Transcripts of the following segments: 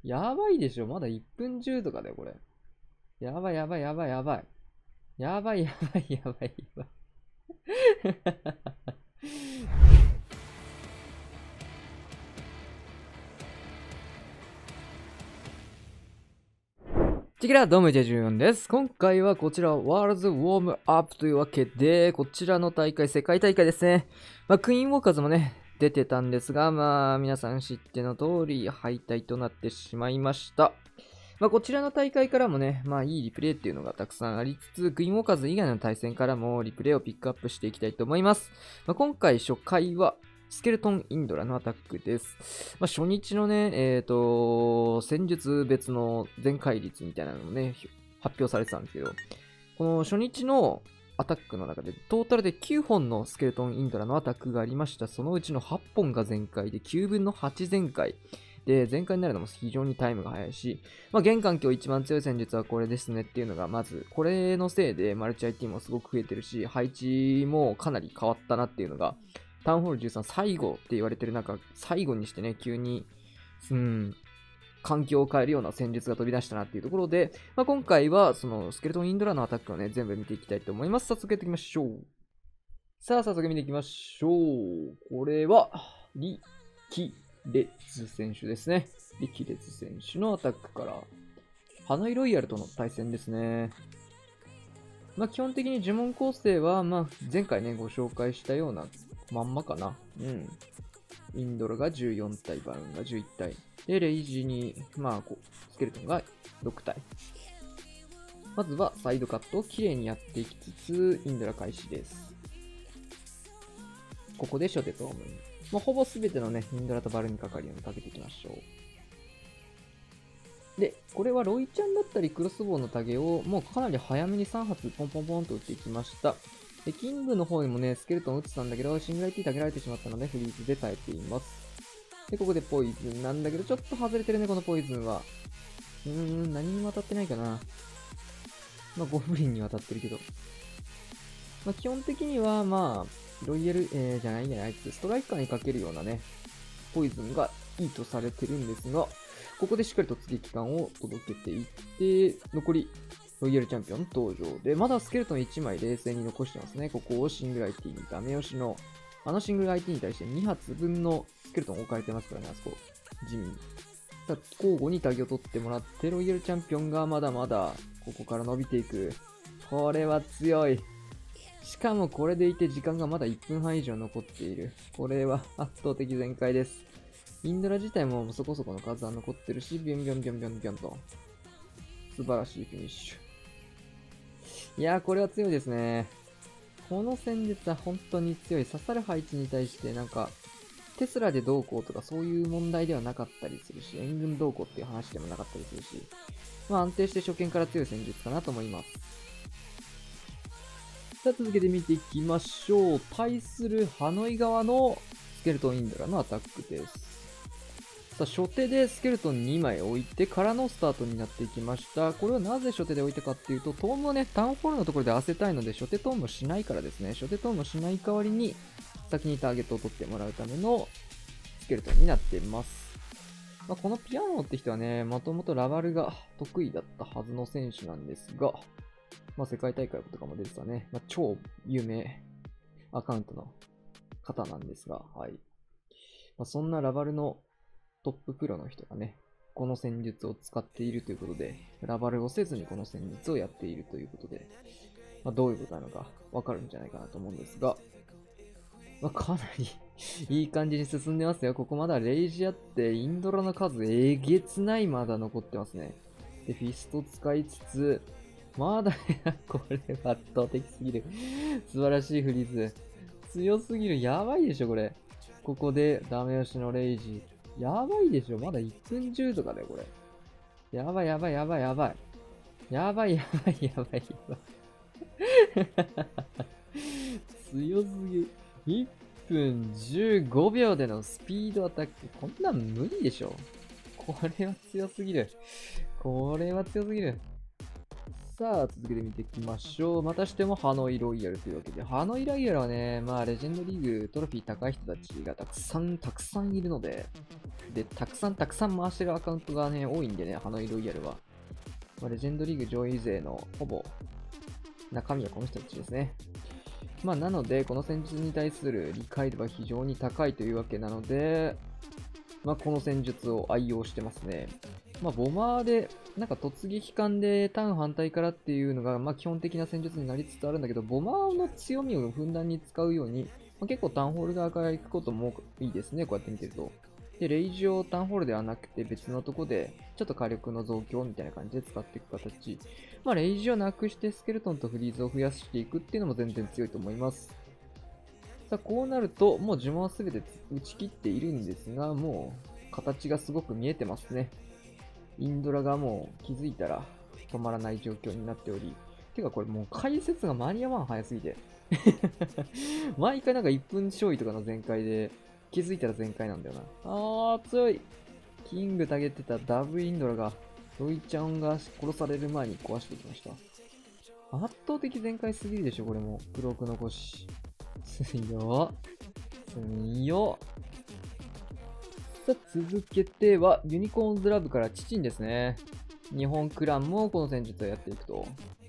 やばいでしょ。まだ1分10とかだよ、これ。やばいやばいやばいやばい。やばいやばいやばいやばい。チキラどうも14です。今回はこちらワールドウォームアップというわけで、こちらの大会、世界大会ですね。クイーンウォーカーズもね、出てたんですが、皆さん知っての通り敗退となってしまいました。こちらの大会からもね、いいリプレイっていうのがたくさんありつつ、クイーンウォーカーズ以外の対戦からもリプレイをピックアップしていきたいと思います。今回初回は、スケルトンインドラのアタックです。初日のね、戦術別の全開率みたいなのもね、発表されてたんですけど、この初日のアタックの中で、トータルで9本のスケルトンインドラのアタックがありました。そのうちの8本が全開で、9分の8全開。で、全開になるのも非常にタイムが速いし、現環境一番強い戦術はこれですねっていうのが、まず、これのせいでマルチ IT もすごく増えてるし、配置もかなり変わったなっていうのが、タウンホール13最後って言われてる中、最後にしてね、急に、環境を変えるような戦術が飛び出したなっていうところで、今回はそのスケルトンインドラのアタックをね、全部見ていきたいと思います。早速やっていきましょう。さあ、早速見ていきましょう。これは、リキレズ選手ですね。リキレズ選手のアタックから、ハノイロイヤルとの対戦ですね。基本的に呪文構成は、前回ね、ご紹介したようなまんまかな。インドラが14体、バルーンが11体。で、レイジに、スケルトンが6体。まずはサイドカットをきれいにやっていきつつ、インドラ開始です。ここで初手と思います。ほぼ全てのね、インドラとバルーンにかかるようにかけていきましょう。で、これはロイちゃんだったりクロスボウのタゲをもうかなり早めに3発ポンポンポンと打っていきました。で、キングの方にもね、スケルトン打ってたんだけど、シングライティ投げられてしまったので、フリーズで耐えています。で、ここでポイズンなんだけど、ちょっと外れてるね、このポイズンは。何にも当たってないかな。ゴブリンには当たってるけど。基本的には、ロイヤル、じゃないんじゃない、ストライカーにかけるようなね、ポイズンがいいとされてるんですが、ここでしっかりと追撃感を届けていって、残り、ロイヤルチャンピオン登場で、まだスケルトン1枚冷静に残してますね。ここをシングル IT にダメ押しの、シングル IT に対して2発分のスケルトン置かれてますからね、あそこ。地味に。交互にタゲを取ってもらって、ロイヤルチャンピオンがまだまだ、ここから伸びていく。これは強い。しかもこれでいて時間がまだ1分半以上残っている。これは圧倒的全開です。インドラ自体もそこそこの数は残ってるし、ビョンビョンビョンビョンビョンと。素晴らしいフィニッシュ。いやー、これは強いですね。この戦術は本当に強い。刺さる配置に対してテスラでどうこうとかそういう問題ではなかったりするし、援軍どうこうっていう話でもなかったりするし、安定して初見から強い戦術かなと思います。さあ続けて見ていきましょう。対するハノイ側のスケルトンインドラのアタックです。さあ初手でスケルトン2枚置いてからのスタートになっていきました。これはなぜ初手で置いたかっていうと、トームをね、タウンホールのところで当てたいので、初手トームをしないからですね。初手トームをしない代わりに、先にターゲットを取ってもらうためのスケルトンになっています。このピアノって人はね、もともとラバルが得意だったはずの選手なんですが、世界大会とかも出てたね、超有名アカウントの方なんですが、はい。そんなラバルのトッププロの人がね、この戦術を使っているということで、ラバルをせずにこの戦術をやっているということで、どういうことなのかわかるんじゃないかなと思うんですが、かなりいい感じに進んでますよ。ここまだレイジあって、インドラの数えげつないまだ残ってますね。で、フィスト使いつつ、まだこれは圧倒的すぎる。素晴らしいフリーズ。強すぎる。やばいでしょ、これ。ここでダメ押しのレイジ。やばいでしょ。まだ1分10とかだよ、これ。やばいやばいやばいやばい。やばいやばいやばいやばい。強すぎ。1分15秒でのスピードアタック。こんなん無理でしょ。これは強すぎる。これは強すぎる。さあ、続けて見ていきましょう。またしてもハノイロイヤルというわけで、ハノイロイヤルはね、レジェンドリーグトロフィー高い人たちがたくさんいるので、 で、たくさん回してるアカウントがね、多いんでね、ハノイロイヤルは。レジェンドリーグ上位勢のほぼ中身はこの人たちですね。なので、この戦術に対する理解度は非常に高いというわけなので、この戦術を愛用してますね。ボマーで、突撃艦でターン反対からっていうのが、基本的な戦術になりつつあるんだけど、ボマーの強みをふんだんに使うように、結構タウンホール側から行くこともいいですね、こうやって見てると。で、レイジをタウンホールではなくて別のとこで、ちょっと火力の増強みたいな感じで使っていく形。レイジをなくしてスケルトンとフリーズを増やしていくっていうのも全然強いと思います。さあ、こうなると、もう呪文は全て打ち切っているんですが、もう形がすごく見えてますね。インドラがもう気づいたら止まらない状況になっており、てかこれもう解説が間に合わん早すぎて。毎回1分勝利とかの全開で、気づいたら全開なんだよな。強い。キングタゲってたダブインドラが、ロイちゃんが殺される前に壊していきました。圧倒的全開すぎるでしょ、これも。黒く残し。強さあ、続けては、ユニコーンズラブからチチンですね。日本クランもこの戦術をやっていくと。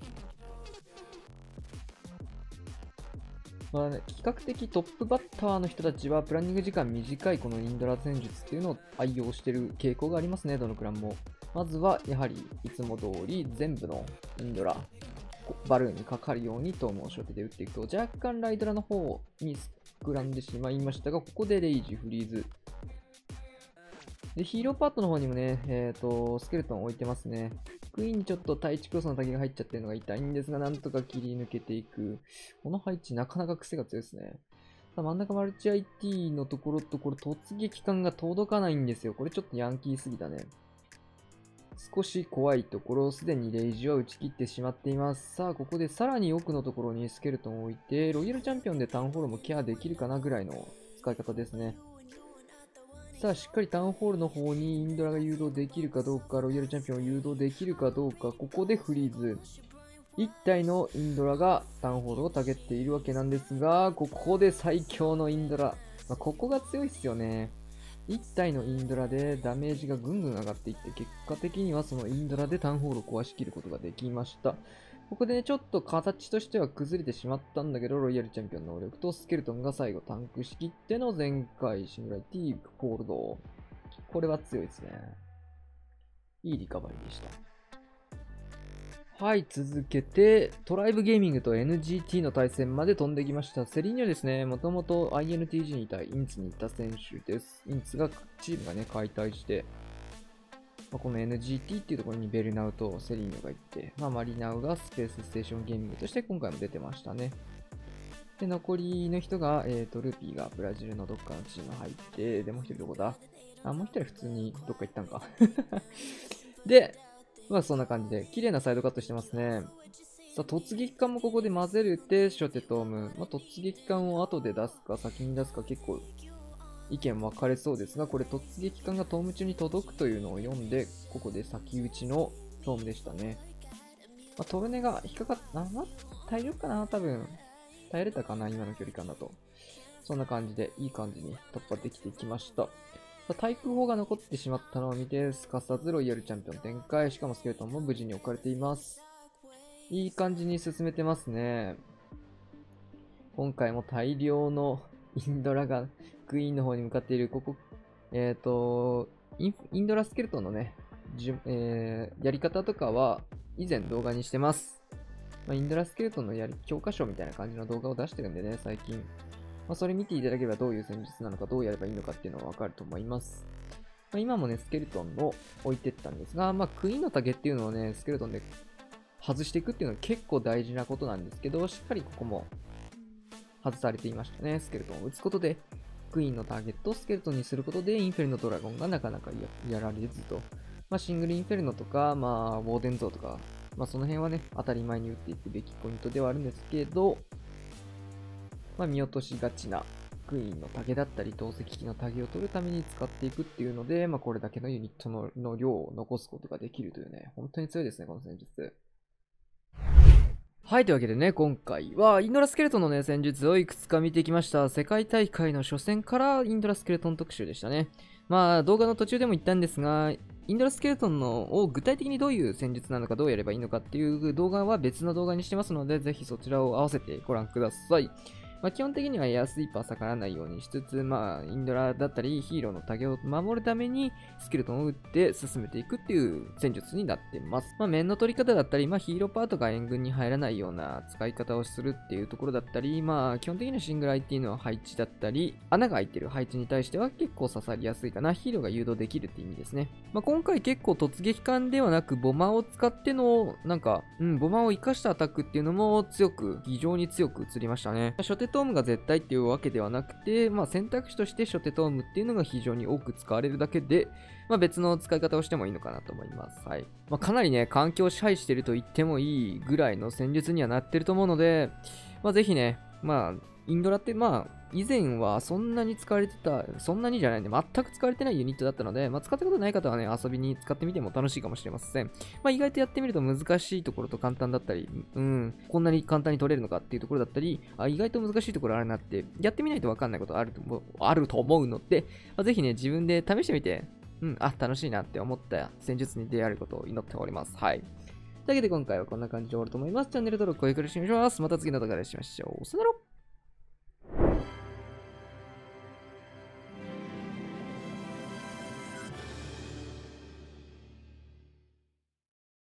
比較的トップバッターの人たちはプランニング時間短いこのインドラ戦術っていうのを愛用している傾向がありますね、どのクランも。まずはやはりいつも通り全部のインドラ、バルーンにかかるようにトームを初手で打っていくと、若干ライドラの方に膨らんでしまいましたが、ここでレイジ、フリーズ。で、ヒーローパッドの方にもね、スケルトン置いてますね。クイーンにちょっと対地クロスの滝が入っちゃってるのが痛いんですが、なんとか切り抜けていく。この配置なかなか癖が強いですね。真ん中マルチ IT のところと、これ突撃感が届かないんですよ。これちょっとヤンキーすぎだね。少し怖いところ、すでにレイジは打ち切ってしまっています。さあ、ここでさらに奥のところにスケルトンを置いて、ロイヤルチャンピオンでタウンホールもケアできるかなぐらいの使い方ですね。さあ、しっかりタウンホールの方にインドラが誘導できるかどうか、ロイヤルチャンピオンを誘導できるかどうか、ここでフリーズ。1体のインドラがタウンホールをたげっているわけなんですが、ここで最強のインドラ。ここが強いっすよね。1体のインドラでダメージがぐんぐん上がっていって、結果的にはそのインドラでタウンホールを壊しきることができました。ここでね、ちょっと形としては崩れてしまったんだけど、ロイヤルチャンピオンの能力とスケルトンが最後タンクしきっての全開シングラリティホールド。これは強いですね。いいリカバリーでした。はい、続けて、トライブゲーミングと NGT の対戦まで飛んできました。セリーニョですね、もともと INTG にいたインツにいた選手です。インツが、チームがね、解体して、この NGT っていうところにベルナウとセリーニョがいて、マリナウがスペースステーションゲーミングとして今回も出てましたね。で、残りの人が、ルーピーがブラジルのどっかのチーム入って、で、もう一人どこだ？もう一人普通にどっか行ったんか。で、そんな感じで、綺麗なサイドカットしてますね。さあ、突撃艦もここで混ぜるって初手トーム。突撃艦を後で出すか先に出すか結構意見分かれそうですが、これ突撃艦がトーム中に届くというのを読んで、ここで先打ちのトームでしたね。トルネが引っかかった、耐えるかな多分。耐えれたかな今の距離感だと。そんな感じで、いい感じに突破できてきました。対空砲が残ってしまったのを見て、すかさずロイヤルチャンピオン展開。しかもスケルトンも無事に置かれています。いい感じに進めてますね。今回も大量のインドラがクイーンの方に向かっている。ここ、インドラスケルトンのね、やり方とかは以前動画にしてます。インドラスケルトンの教科書みたいな感じの動画を出してるんでね、最近。それ見ていただければどういう戦術なのか、どうやればいいのかっていうのはわかると思います。今もね、スケルトンを置いてったんですが、クイーンのタゲっていうのをね、スケルトンで外していくっていうのは結構大事なことなんですけど、しっかりここも外されていましたね。スケルトンを打つことで、クイーンのターゲットをスケルトンにすることで、インフェルノドラゴンがなかなかやられずと。シングルインフェルノとか、ウォーデンゾーとか、その辺はね、当たり前に打っていくべきポイントではあるんですけど、見落としがちなクイーンのタゲだったり、投石機のタゲを取るために使っていくっていうので、これだけのユニットの量を残すことができるというね、本当に強いですね、この戦術。はい、というわけでね、今回はインドラスケルトンのね、戦術をいくつか見てきました。世界大会の初戦からインドラスケルトン特集でしたね。 まあ動画の途中でも言ったんですが、インドラスケルトンを具体的にどういう戦術なのかどうやればいいのかっていう動画は別の動画にしてますので、ぜひそちらを合わせてご覧ください。まあ、基本的にはエアスイーパー逆らわないようにしつつ、まあ、インドラだったりヒーローのタゲを守るためにスケルトンを打って進めていくっていう戦術になってます。まあ、面の取り方だったり、まあ、ヒーローパートが援軍に入らないような使い方をするっていうところだったり、まあ、基本的にはシングル IT の配置だったり、穴が開いてる配置に対しては結構刺さりやすいかな。ヒーローが誘導できるって意味ですね。まあ、今回結構突撃艦ではなく、ボマーを使っての、なんか、ボマーを生かしたアタックっていうのも非常に強く映りましたね。初手トームが絶対っていうわけではなくて、まあ、選択肢として初手トームっていうのが非常に多く使われるだけで、まあ、別の使い方をしてもいいのかなと思います。はい。まあ、かなりね、環境を支配していると言ってもいいぐらいの戦術にはなってると思うので、まあ、ぜひね、まあ、インドラってまあ、以前はそんなに使われてた、そんなにじゃないんで、全く使われてないユニットだったので、まあ、使ったことない方はね、遊びに使ってみても楽しいかもしれません。まあ、意外とやってみると難しいところと簡単だったり、こんなに簡単に取れるのかっていうところだったり、意外と難しいところあるなって、やってみないとわかんないことあると思うので、まあ、ぜひね、自分で試してみて、楽しいなって思った戦術に出会えることを祈っております。はい。というわけで今回はこんな感じで終わると思います。チャンネル登録、高評価よろしくお願いします。また次の動画でお会いしましょう。さよなら。